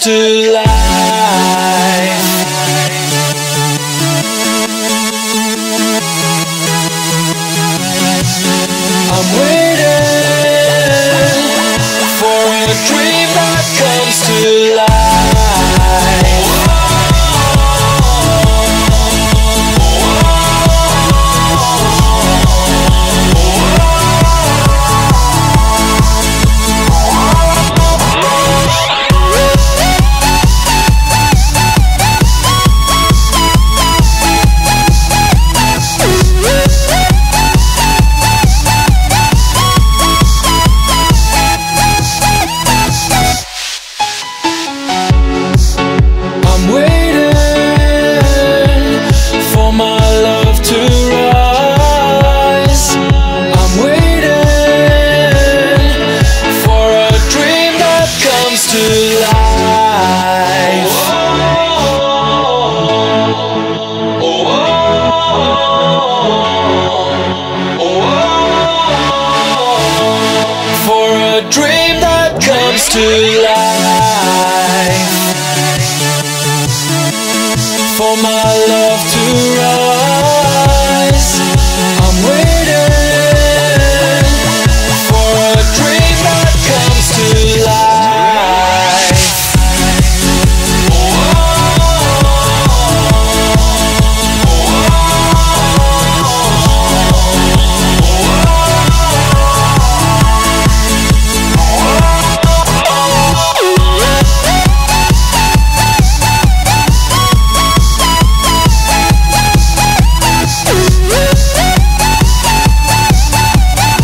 to life. I'm waiting for a dream that comes to life. Dream that comes to life. For my love to rise, I'm waiting for a dream that comes to life.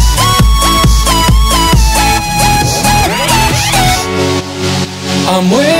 I'm waiting.